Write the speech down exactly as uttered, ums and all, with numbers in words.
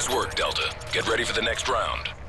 Nice work, Delta. Get ready for the next round.